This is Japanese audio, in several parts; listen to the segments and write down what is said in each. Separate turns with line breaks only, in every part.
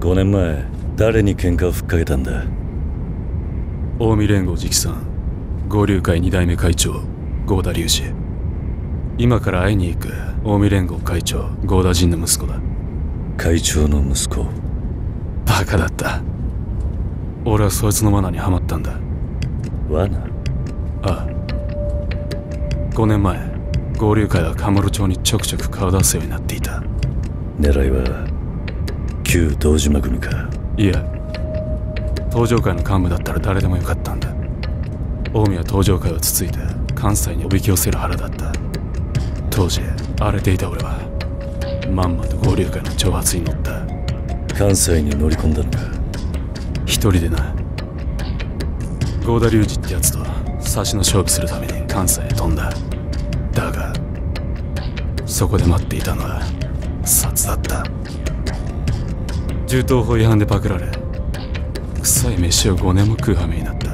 5年前誰に喧嘩をふっかけたんだ？
近江連合直参合流会2代目会長合田隆二。今から会いに行く近江連合会長合田陣の息子だ。
会長の息子。
バカだった。俺はそいつの罠にはまったんだ。
罠？
ああ。5年前合流会はカムロ町にちょくちょく顔出すようになっていた。
狙いは旧堂島組か？
いや、東条会の幹部だったら誰でもよかったんだ。近江は東条会をつついて関西におびき寄せる腹だった。当時荒れていた俺はまんまと合流会の挑発に乗った。
関西に乗り込んだのか？
一人でな。合田隆二ってやつと差しの勝負するために関西へ飛んだ。だがそこで待っていたのは札だった。銃刀法違反でパクられ臭い飯を5年も食う羽目になった。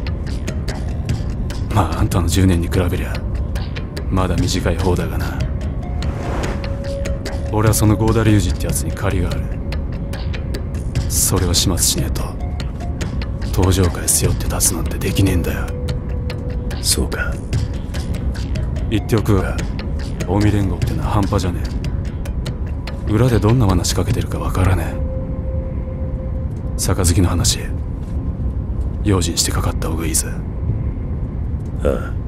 まああんたの10年に比べりゃまだ短い方だがな。俺はその合田隆二ってやつに借りがある。それを始末しねえと東条会背負って立つなんてできねえんだよ。
そうか。
言っておくが近江連合ってのは半端じゃねえ。裏でどんな罠仕掛けてるかわからねえ。杯の話用心してかかった方がいいぜ。
ああ。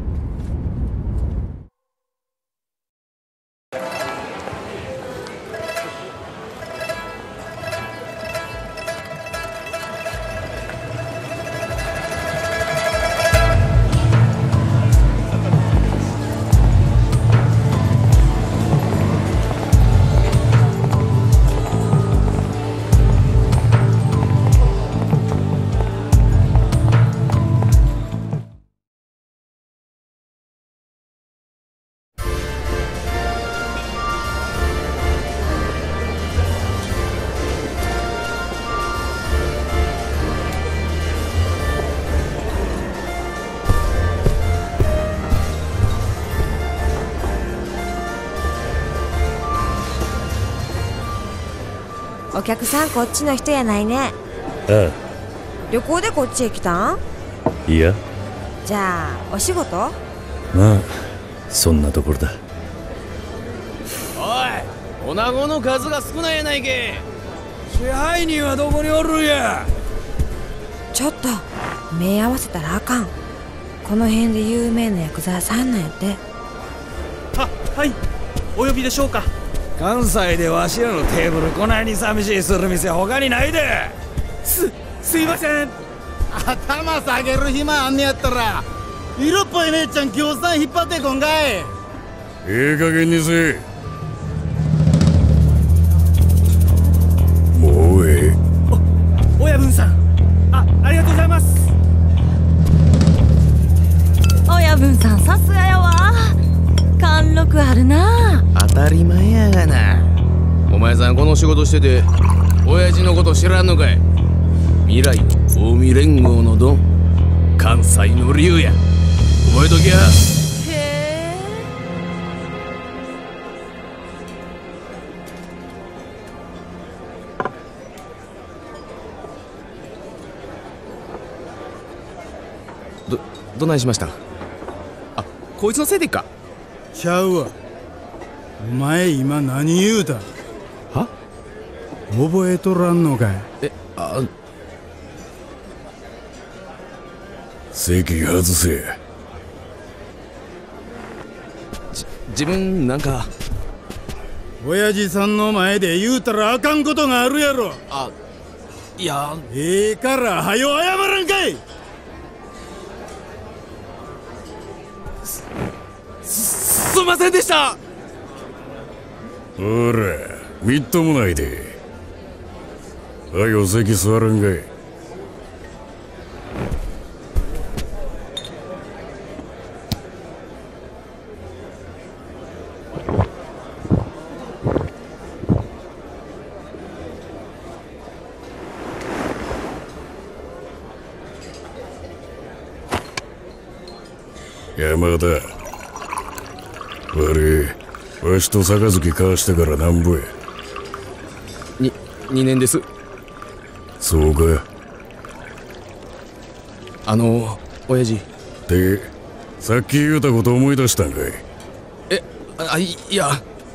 お客さんこっちの人やないね。
ああ。
旅行でこっちへ来たん？
いや。
じゃあお仕事？
まあそんなところだ。
おい、女子の数が少ないやないけ。
支配人はどこにおるんや。
ちょっと目合わせたらあかん。この辺で有名なヤクザさんなんやって。
はい、お呼びでしょうか？
関西でわしらのテーブルこないに寂しいする店他にないで。
すいません。
頭下げる暇あんねやったら色っぽい姉ちゃん協賛引っ張ってこんかい。
ええ加減にせえ。もうええ。
親分さん、ありがとうございます。
親分さんさすがやわ。貫禄あるな。
当たり前やがな。お前さんこの仕事してて親父のこと知らんのかい。未来の近江連合のドン、関西の龍や。覚えときや。
へ
え。どないしました？あ、こいつのせいでっか。
ちゃうわ。お前今何言うた？
は？
覚えとらんのかい？席外せ。
自分なんか
親父さんの前で言うたらあかんことがあるやろ。
いや、
ええからはよ謝らんかい。
すいませんでした。
ほらみっともないで。はよ席座らんかい。山田、悪い。わしと杯交わしてからなんぼや。
2年です。
そうか。
親父。
で、さっき言うたこと思い出したんかい。
いや。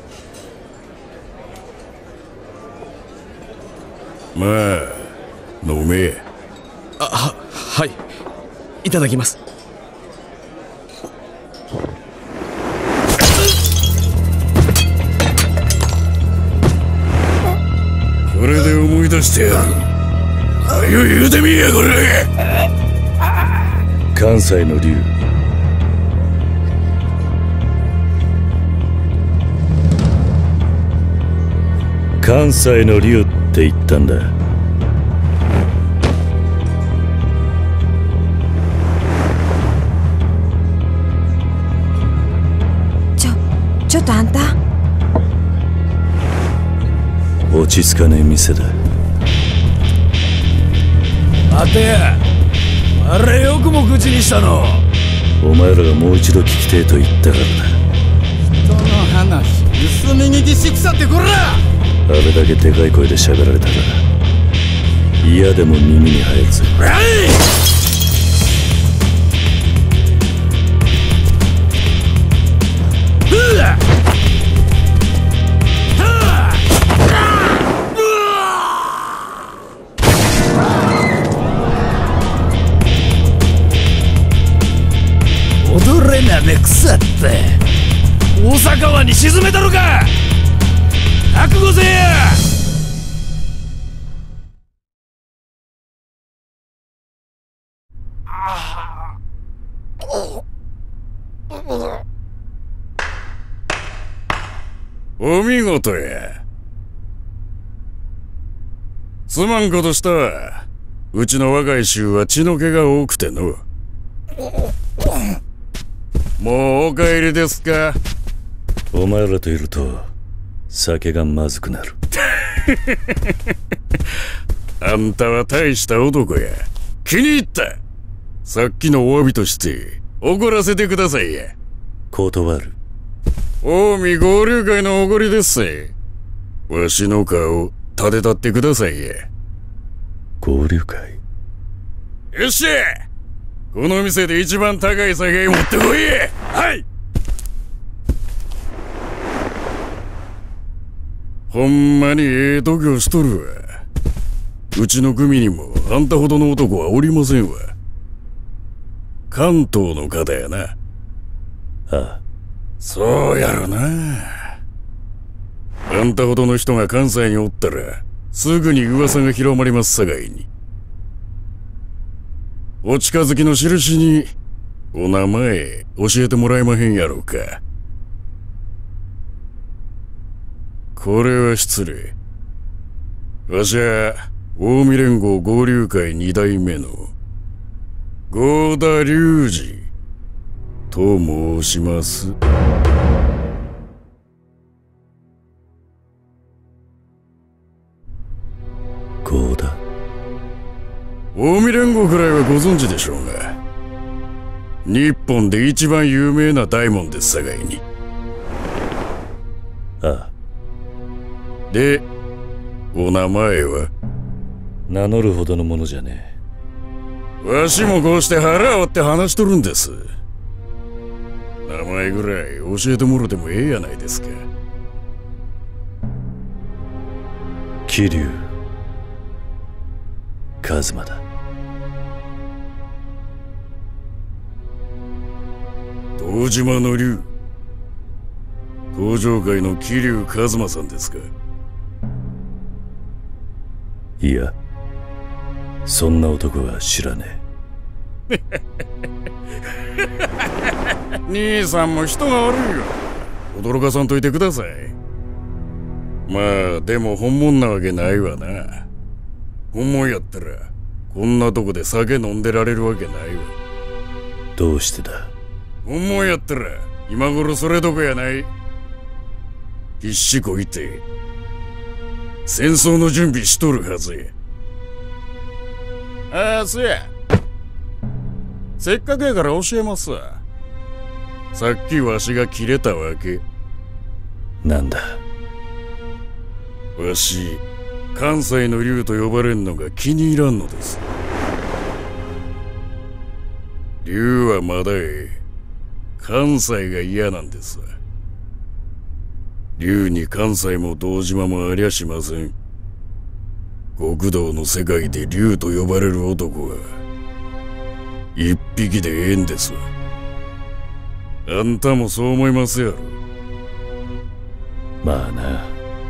まあ、飲め。
はい。いただきます。
これで思い出してやる。はよ言うてみやこれ。
関西の竜、関西の竜って言ったんだ。
ちょっとあんた、
落ち着かねえ店だ。
待てや、あれよくも口にしたの。
お前らがもう一度聞きてえと言ったからだ。
人の話盗み聞きしくさってこら。
あれだけでかい声で喋られたら嫌でも耳に入るぜ。
踊れなめくさって大阪湾に沈めたのか。覚悟せえや。お見事や。すまんことしたわ。うちの若い衆は血の気が多くての。もうお帰りですか。
お前らといると酒がまずくなる。
あんたは大した男や。気に入った。さっきのお詫びとして怒らせてくださいや。
断る。
近江合流会のおごりですせ。わしの顔立てたってくださいや。
合流会。
よっしゃ、この店で一番高い酒持ってこい。はい。ほんまにええ度胸しとるわ。うちの組にもあんたほどの男はおりませんわ。関東の方やな。
ああ、
そうやろな。あんたほどの人が関西におったらすぐに噂が広まりますさかいに。お近づきの印にお名前教えてもらえまへんやろうか。これは失礼。わしは近江連合合流会2代目の合田隆二と申します。
合田。
近江連合くらいはご存知でしょうが、日本で一番有名な大門ですさかいに。
ああ。
で、お名前は？
名乗るほどのものじゃね
え。わしもこうして腹を割って話しとるんです。名前ぐらい教えてもろてもええやないですか。
桐生一馬だ。
堂島の竜、工場会の桐生一馬さんですか。
いや、そんな男は知らねえ。
兄さんも人が悪いよ。驚かさんといてください。まあでも本物なわけないわな。本物やったらこんなとこで酒飲んでられるわけないわ。
どうしてだ。
本物やったら今頃それどこやない。必死こいて戦争の準備しとるはずや。ああ、そや。せっかくやから教えますわ。さっきわしが切れたわけ。
なんだ。
わし、 関西の竜と呼ばれんのが気に入らんのです。竜はまだ関西が嫌なんです。竜に関西も堂島もありゃしません。極道の世界で竜と呼ばれる男は一匹でええんです。あんたもそう思いますやろ。
まあな。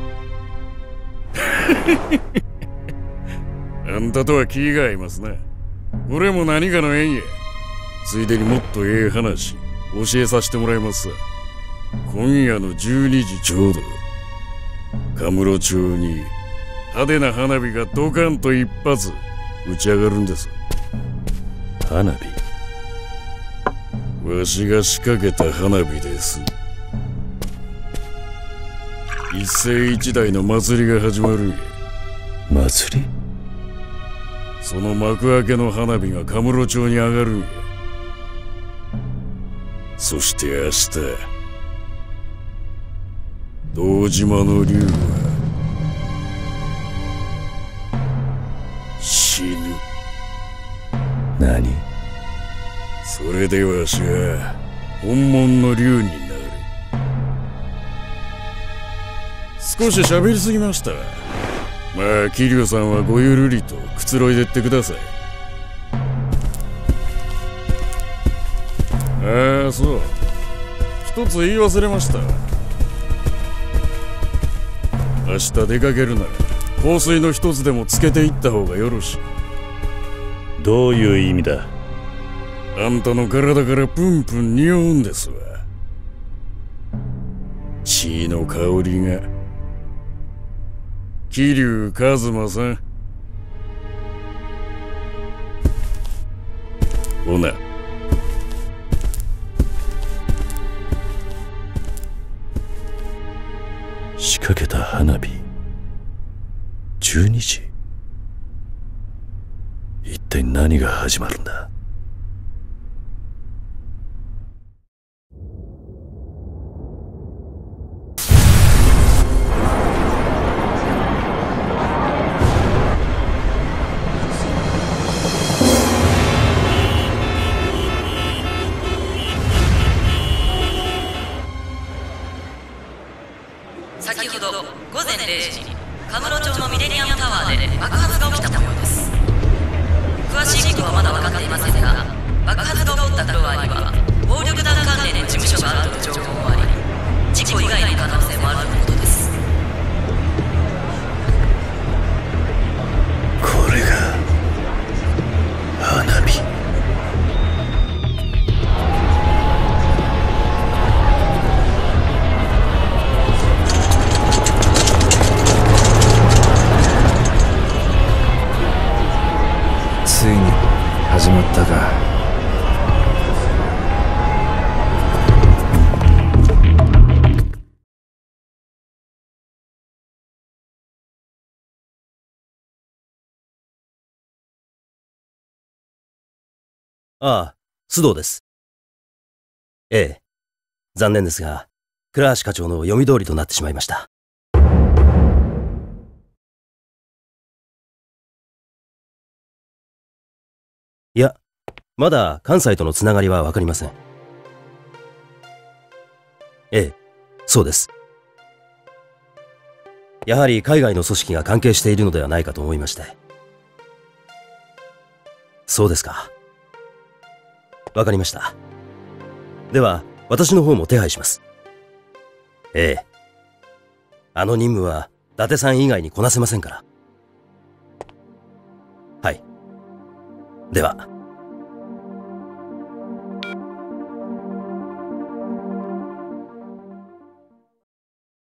あんたとは気が合いますな。俺も何かの縁や。ついでにもっとええ話教えさせてもらいますわ。今夜の12時ちょうどカムロ町に派手な花火がドカンと一発打ち上がるんです。
花火？
わしが仕掛けた花火です。一世一代の祭りが始まるんや。
祭り？
その幕開けの花火がカムロ町に上がるんや。そして明日堂島の竜は死ぬ。
何？
それでわしは本物の竜になる。少し喋りすぎました。まあ桐生さんはごゆるりとくつろいでってください。ああ、そう、一つ言い忘れました。明日出かけるなら香水の一つでもつけていった方がよろしい。
どういう意味だ？
あんたの体からプンプン匂うんですわ。血の香りが。桐生一馬さん。ほな。
仕掛けた花火12時。一体何が始まるんだ？
先ほど午前0時、カムロ町のミレニアムタワーで爆発が起きた模様です。詳しいことはまだ分かっていませんが、爆発が起こったフロアには暴力団関連の事務所があるという情報もあり、事故以外の可能性もあるということです。
これが花火。
ついに始まったか。
ああ、須藤です。ええ、残念ですが、倉橋課長の読み通りとなってしまいました。いや、まだ関西とのつながりはわかりません。ええ、そうです。やはり海外の組織が関係しているのではないかと思いまして。そうですか。わかりました。では、私の方も手配します。ええ。あの任務は、伊達さん以外にこなせませんから。はい。では。